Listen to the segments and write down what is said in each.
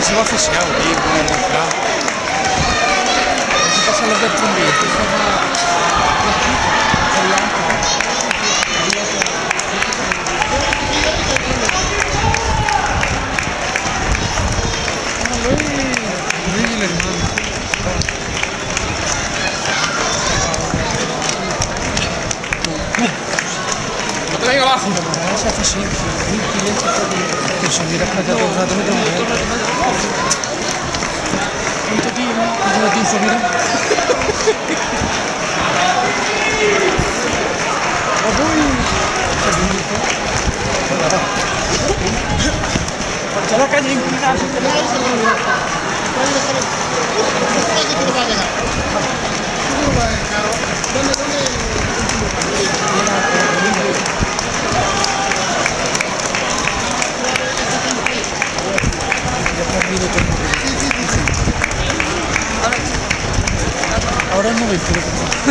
se va fechado, tío, con el refrán. ¿Qué pasa los del zumbi? Luis, el hermano. ¡No te caiga abajo! Se hace así, que se mira para allá todo el rato, me tengo que ver. ¿Cuánto tío? ¿Cuánto tiempo mira? Por la calle inclinada, se te va a ir. Ahora no me creo.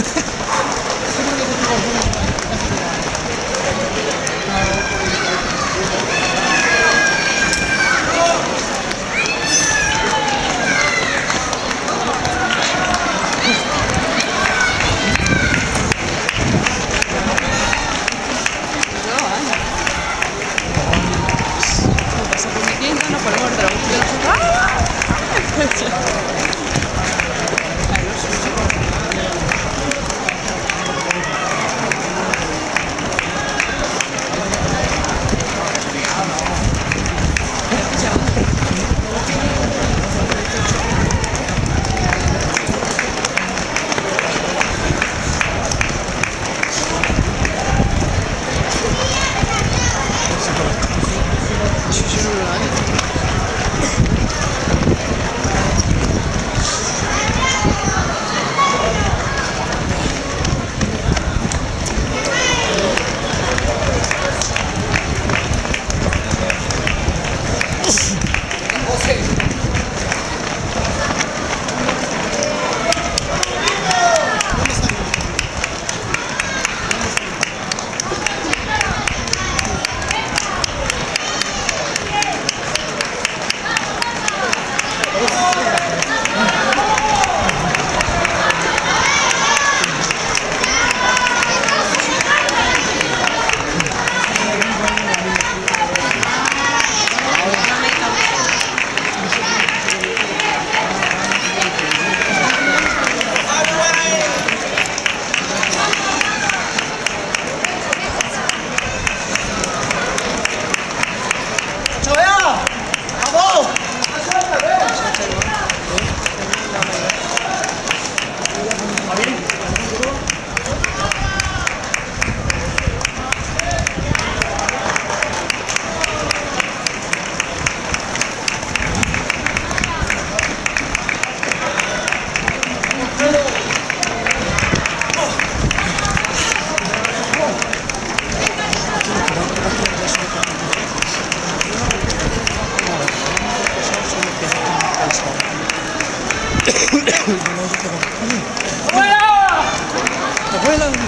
Abuela, que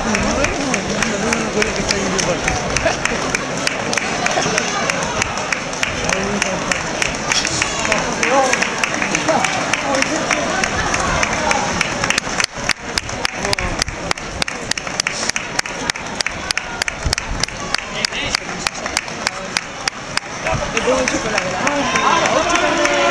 está ahí igual. Te pongo chocolate.